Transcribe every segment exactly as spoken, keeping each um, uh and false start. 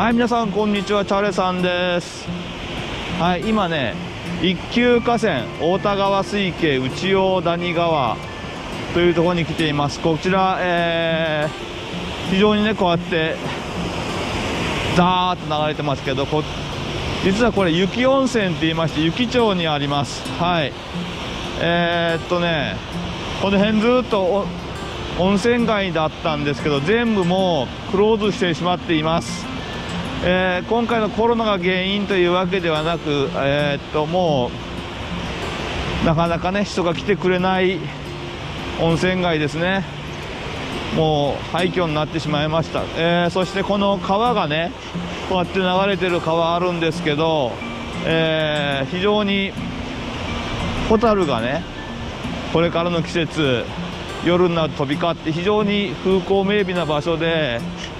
はい、皆さんこんにちは、チャレさんです。はい、今ね、一級河川太田川水系内大谷川というところに来ています。こちら、えー、非常にねこうやってザーッと流れてますけど、こ実はこれ雪温泉って言いまして、雪町にあります。はい、えー、っとねこの辺ずっと温泉街だったんですけど、全部もうクローズしてしまっています。えー、今回のコロナが原因というわけではなく、えー、っともうなかなかね人が来てくれない温泉街ですね。もう廃墟になってしまいました。えー、そしてこの川がねこうやって流れてる川あるんですけど、えー、非常にホタルがねこれからの季節夜になると飛び交って非常に風光明媚な場所で、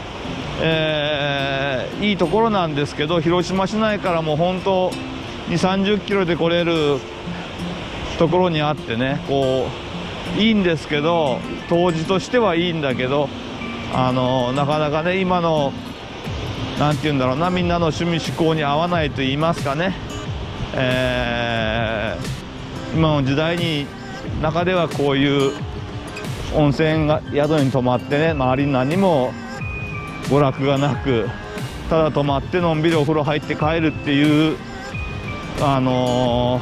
えー、いいところなんですけど、広島市内からも本当にじゅう、さんじゅっキロで来れるところにあってね、こういいんですけど、当時としてはいいんだけど、あのなかなかね今のなんて言うんだろうな、みんなの趣味嗜好に合わないと言いますかね、えー、今の時代に中ではこういう温泉が宿に泊まってね、周りに何も娯楽がなく、ただ泊まってのんびりお風呂入って帰るっていう、あの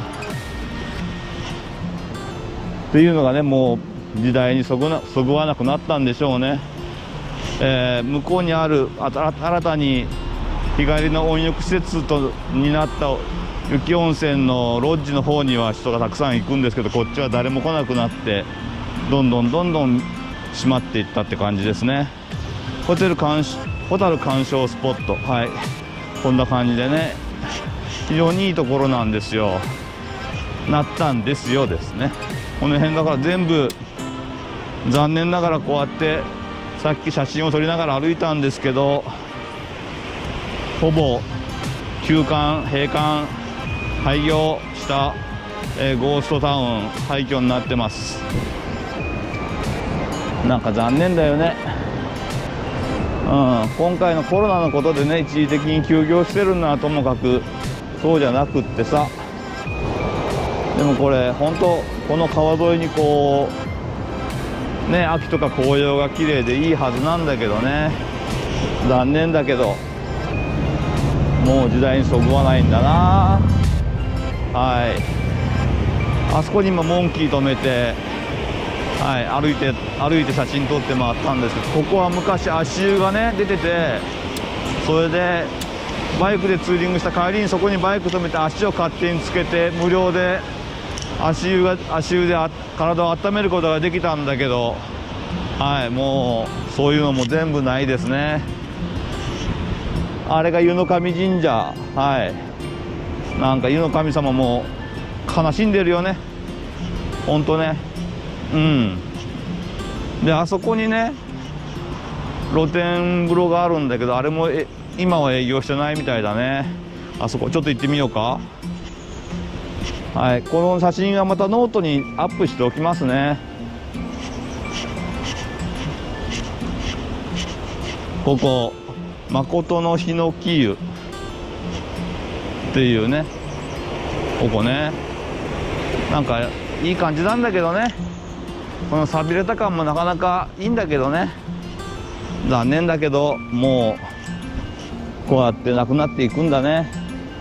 ー、っていうのがねもう時代にそぐなそぐわなくなったんでしょうね。えー、向こうにある新たに日帰りの温浴施設とになった雪温泉のロッジの方には人がたくさん行くんですけど、こっちは誰も来なくなってどんどんどんどん閉まっていったって感じですね。ホテル鑑ホタル鑑賞スポット、はい、こんな感じでね非常にいいところなんですよ。なったんですよですね。この辺だから全部残念ながらこうやってさっき写真を撮りながら歩いたんですけど、ほぼ休館閉館廃業した、えー、ゴーストタウン廃墟になってます。なんか残念だよね。うん、今回のコロナのことでね一時的に休業してるのはともかく、そうじゃなくってさ、でもこれ本当この川沿いにこうね秋とか紅葉が綺麗でいいはずなんだけどね、残念だけどもう時代にそぐわないんだな。はい、あそこに今モンキー止めて、はい、歩いて歩いて写真撮って回ったんですけど、ここは昔足湯がね出てて、それでバイクでツーリングした帰りにそこにバイク止めて足を勝手につけて無料で足湯が足湯であ体を温めることができたんだけど、はい、もうそういうのも全部ないですね。あれが湯の神神社、はい、なんか湯の神様も悲しんでるよね、ほんとね。うん、であそこにね露天風呂があるんだけど、あれもえ今は営業してないみたいだね。あそこちょっと行ってみようか。はい、この写真はまたノートにアップしておきますね。ここ誠のヒノキ湯っていうね、ここねなんかいい感じなんだけどね、この寂れた感もなかなかいいんだけどね、残念だけどもうこうやってなくなっていくんだね。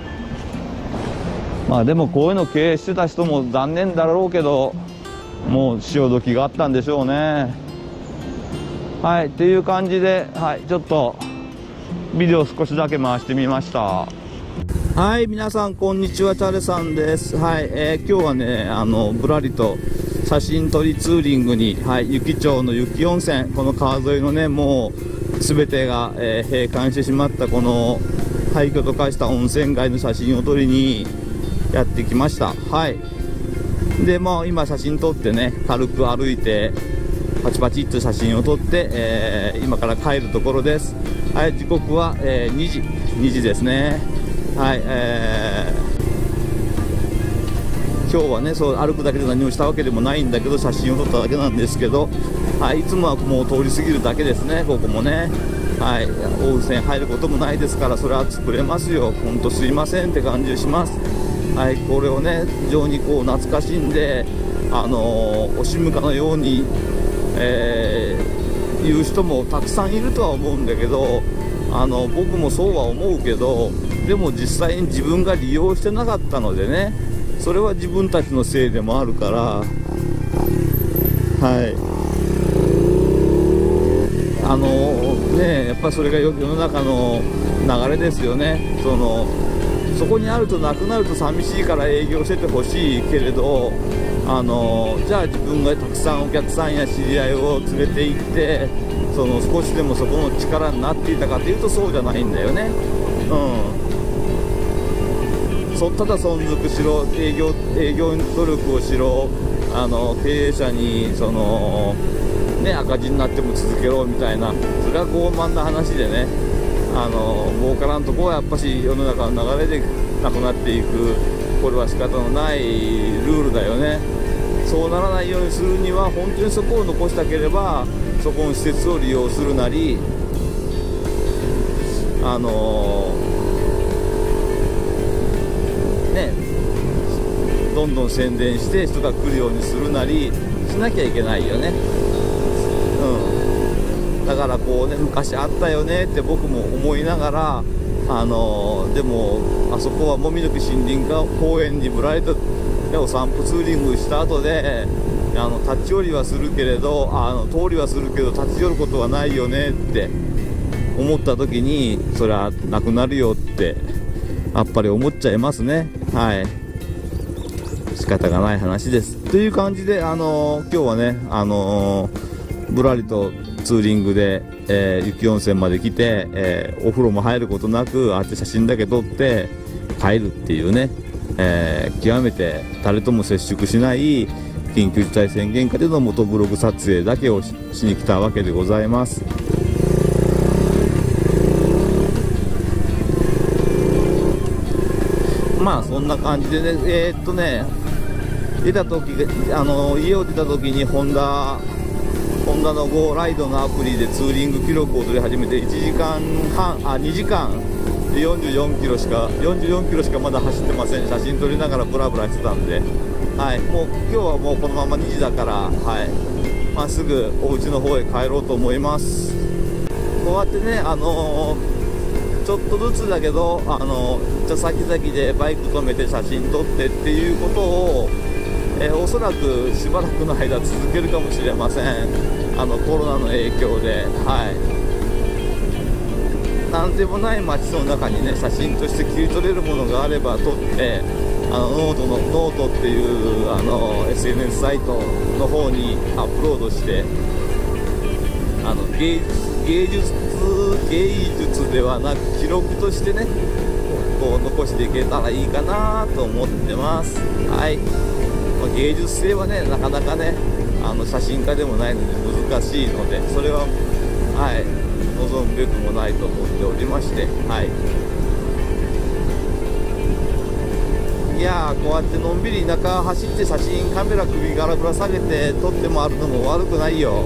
まあでもこういうの経営してた人も残念だろうけど、もう潮時があったんでしょうね。はい、っていう感じで、はい、ちょっとビデオ少しだけ回してみました。はい、皆さんこんにちは、チャレさんです。はい、えー、今日はねあのぶらりと写真撮りツーリングに、はい、雪町の雪温泉、この川沿いのねもう全てが、えー、閉館してしまったこの廃墟と化した温泉街の写真を撮りにやってきました。はい、でもう今写真撮ってね軽く歩いてパチパチっと写真を撮って、えー、今から帰るところです。はい、時刻は、えー、にじにじですね。はい、えー、今日はねそう歩くだけで何もしたわけでもないんだけど、写真を撮っただけなんですけど、はい、いつもはもう通り過ぎるだけですね。ここもねはい、大雨線入ることもないですから、それは作れますよ。ほんとすいませんって感じします。はい、これをね非常にこう懐かしんで、あのー、惜しむかのように、えー、言う人もたくさんいるとは思うんだけど、あの僕もそうは思うけど、でも実際に自分が利用してなかったのでね、それは自分たちのせいでもあるから、はい、あのね、やっぱりそれが世の中の流れですよね。そのそこにあるとなくなると寂しいから営業しててほしいけれど、あのじゃあ自分がたくさんお客さんや知り合いを連れて行って、その少しでもそこの力になっていたかというとそうじゃないんだよね。うん、そただ存続しろ、営業営業努力をしろ、あの経営者にその、ね、赤字になっても続けろみたいな、それは傲慢な話でね、あの儲からんとこはやっぱし世の中の流れでなくなっていく、これは仕方のないルールだよね。そうならないようにするには、本当にそこを残したければそこの施設を利用するなり、あのー、ね、どんどん宣伝して人が来るようにするなりしなきゃいけないよね。うん、だからこうね、昔あったよねって僕も思いながら、あのー、でもあそこはもみの木森林公園にぶらりとお散歩ツーリングした後で、あの立ち寄りはするけれど、あの通りはするけど立ち寄ることはないよねって思った時に、それはなくなるよってやっぱり思っちゃいますね。はい、仕方がない話ですという感じで、あのー、今日はね、あのー、ぶらりとツーリングで、えー、雪温泉まで来て、えー、お風呂も入ることなくあって写真だけ撮って帰るっていうね、えー、極めて誰とも接触しない緊急事態宣言下でのモトブログ撮影だけを し, しに来たわけでございます。まあそんな感じでね、えー、っとね出た時あの家を出た時にホンダホンダの Go ライドのアプリでツーリング記録を取り始めていちじかんはんあにじかんでよんじゅうよんキロしかよんじゅうよんキロしかまだ走ってません。写真撮りながらブラブラしてたんで、はい、もう今日はもうこのままにじだから、はい、まっすぐお家の方へ帰ろうと思います。こうやってね、あのー、ちょっとずつだけど、あのー、じゃ先々でバイク止めて写真撮ってっていうことを、えー、おそらくしばらくの間続けるかもしれません。あのコロナの影響で、はい、なんでもない街の中にね、写真として切り取れるものがあれば撮って、あのノートのノートっていうあの エスエヌエス サイトの方にアップロードして、あの芸術芸術芸術ではなく記録としてね、こう残していけたらいいかなと思ってます。はい、まあ、芸術性はねなかなかね、あの写真家でもないので難しいので、それははい望むべくもないと思っておりまして、はい、いやー、こうやってのんびり田舎走って写真カメラ首からぶら下げて撮ってもあるのも悪くないよ。うん、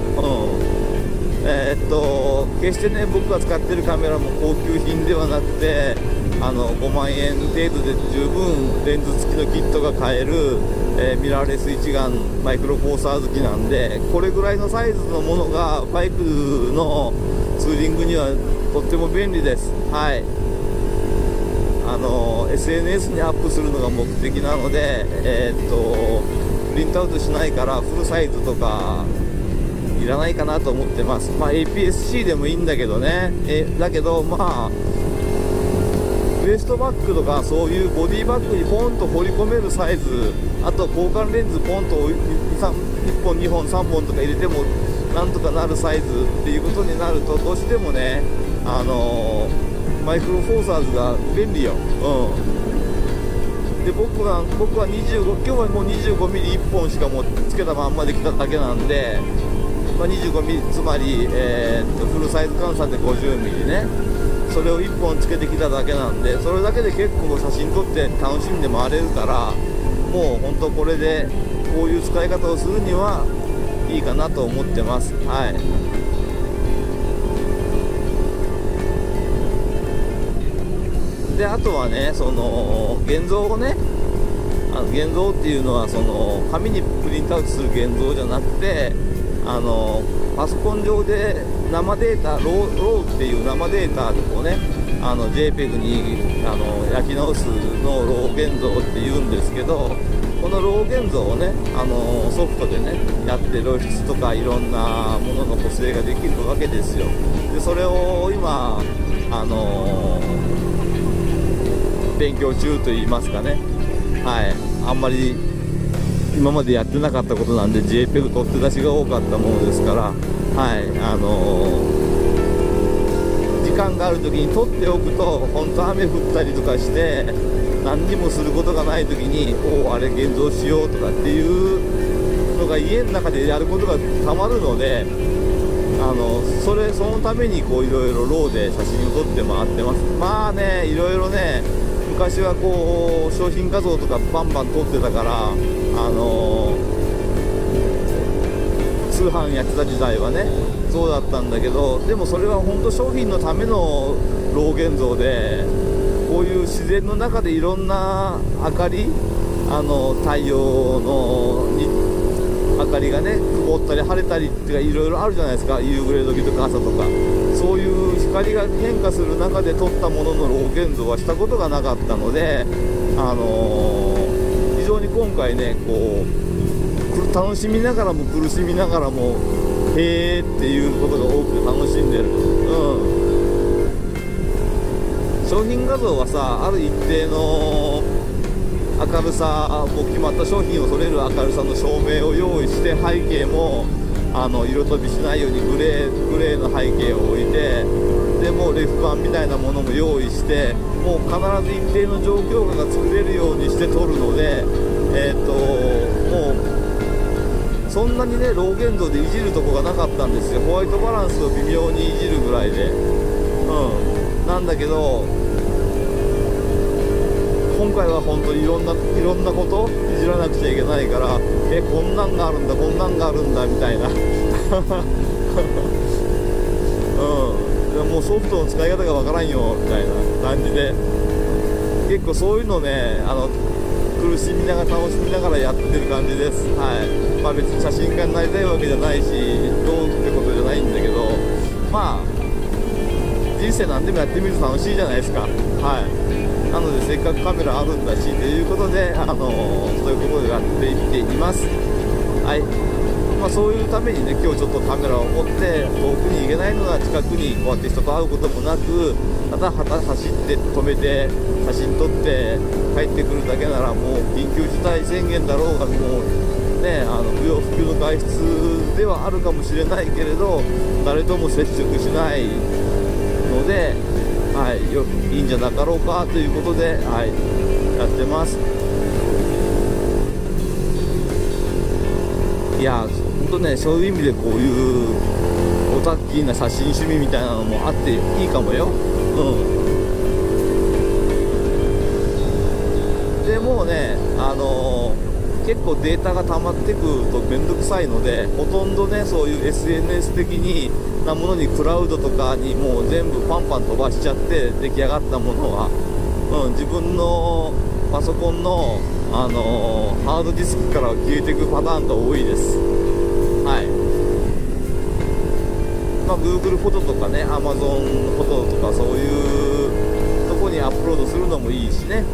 えー、っと決してね僕が使ってるカメラも高級品ではなくて、あのごまんえん程度で十分レンズ付きのキットが買える、えー、ミラーレス一眼マイクロフォーサー好きなんで、これぐらいのサイズのものがバイクのツーリングにはとっても便利です。はい、あの エスエヌエス にアップするのが目的なので、えー、っとプリントアウトしないからフルサイズとかいらないかなと思ってます。まあ エーピーエスシー でもいいんだけどね、えだけどまあウエストバッグとかそういうボディバッグにポンと放り込めるサイズ、あと交換レンズポンといっぽんにほんさんぼんとか入れてもなんとかなるサイズっていうことになると、どうしてもね、あのー、マイクロフォーサーズが便利よ。うん、で僕は僕はにじゅうご今日はもう にじゅうごミリいっぽんしかもうつけたまんまできただけなんで、まあ、にじゅうごミリつまり、えー、っとフルサイズ換算でごじゅうミリね、それをいっぽんつけてきただけなんで、それだけで結構写真撮って楽しんで回れるから、もう本当これでこういう使い方をするにはいいかなと思ってます。はい、 であとはね、その現像をね、あの現像っていうのはその紙にプリントアウトする現像じゃなくて、あのパソコン上で生データ、ロー、ローっていう生データをね、あの ジェイペグ にあの焼き直すのをロー現像って言うんですけど、このロー現像をね、あのソフトでねやって露出とかいろんなものの補正ができるわけですよ。でそれを今あの勉強中といいますかね、はい、あんまり今までやってなかったことなんで ジェイペグ 取って出しが多かったものですから、はい、あのー、時間がある時に取っておくと本当雨降ったりとかして何にもすることがない時におおあれ現像しようとかっていうのが家の中でやることがたまるので、あのそれそのためにこういろいろローで写真を撮って回ってます。まあね、いろいろね、昔はこう商品画像とかバンバン撮ってたから、あのー、通販やってた時代はねそうだったんだけど、でもそれは本当商品のためのロー現像で、こういう自然の中でいろんな明かり、あの太陽のに明かりがね曇ったり晴れたりっていろいろあるじゃないですか、夕暮れ時とか朝とか、そういう光が変化する中で撮ったもののロー現像はしたことがなかったので、あのー、非常に今回ねこう楽しみながらも苦しみながらもへーっていうことが多くて楽しんでる。うん商品画像はさ、ある一定の明るさも決まった商品を撮れる明るさの照明を用意して、背景もあの色飛びしないようにグレー、グレーの背景を置いて、でもうレフ板みたいなものも用意して、もう必ず一定の状況下が作れるようにして撮るので、えー、ともうそんなにねロー現像でいじるとこがなかったんですよ。ホワイトバランスを微妙にいじるぐらいで、うん、なんだけど今回は本当にいろんないろんなこといじらなくちゃいけないから、えこんなんがあるんだこんなんがあるんだみたいな、うん、もうソフトの使い方がわからんよみたいな感じで、結構そういうのね、あの苦しみながら楽しみながらやってる感じです。はい、まあ、別に写真家になりたいわけじゃないしどうってことじゃないんだけど、まあ人生何でもやってみると楽しいじゃないですか。はい、なのでせっかくカメラあるんだしということで、あのー、そういうことでやっていっています。はい、まあ、そういうためにね今日ちょっとカメラを持って遠くに行けないのが近くにこうやって人と会うこともなく、ただ走って止めて写真撮って帰ってくるだけなら、もう緊急事態宣言だろうがもうね、あの不要不急の外出ではあるかもしれないけれど誰とも接触しないので、はい、よいいんじゃなかろうかということで、はい、やってます。いや本当ね、そういう意味でこういうオタッキーな写真趣味みたいなのもあっていいかもよ。うんでもうね、あのー、結構データが溜まってくるとめんどくさいので、ほとんどねそういう エスエヌエス 的になものにクラウドとかにもう全部パンパン飛ばしちゃって出来上がったものは、うん、自分のパソコンの、あのー、ハードディスクから消えていくパターンが多いです。はい、まあ、Google フォトとかね Amazon フォトとかそういうとこにアップロードするのもいいしね。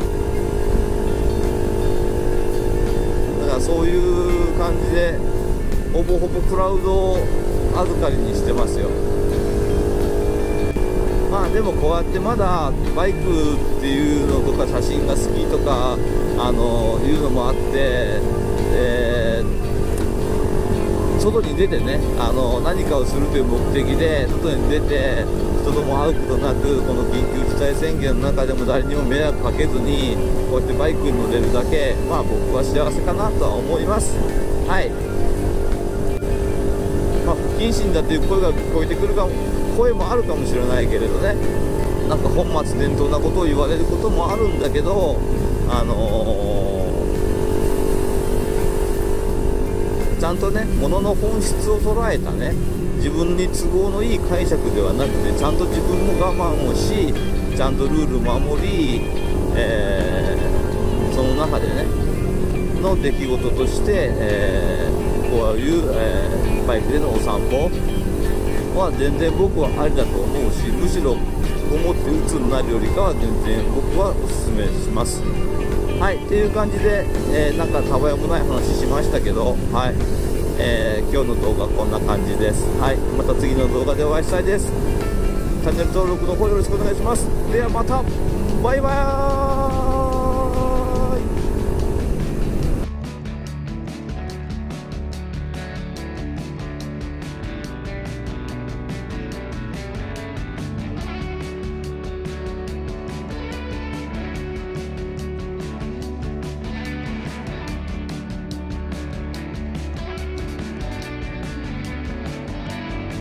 だからそういう感じでほぼほぼクラウド預かりにしてますよ。まあでもこうやってまだバイクっていうのとか写真が好きとかあのいうのもあって、えー、外に出てねあの何かをするという目的で外に出て人とも会うことなく、この緊急事態宣言の中でも誰にも迷惑かけずにこうやってバイクに乗れるだけ、まあ僕は幸せかなとは思います。はい、まあ、不謹慎だという声が聞こえてくるかも声もあるかもしれないけれどね、なんか本末転倒なことを言われることもあるんだけど、あのー、ちゃんとね物の本質を捉えたね、自分に都合のいい解釈ではなくてちゃんと自分も我慢をし、 ちゃんとルール守り、えー、その中でねの出来事として、えー、こういう、えー、バイクでのお散歩は全然僕はありだと思うし、むしろ思って鬱になるよりかは全然僕はおすすめします。はい、っていう感じで、えー、なんかたわいもない話しましたけど、はい、えー、今日の動画こんな感じです。はい、また次の動画でお会いしたいです。チャンネル登録の方よろしくお願いします。ではまた、バイバーイ。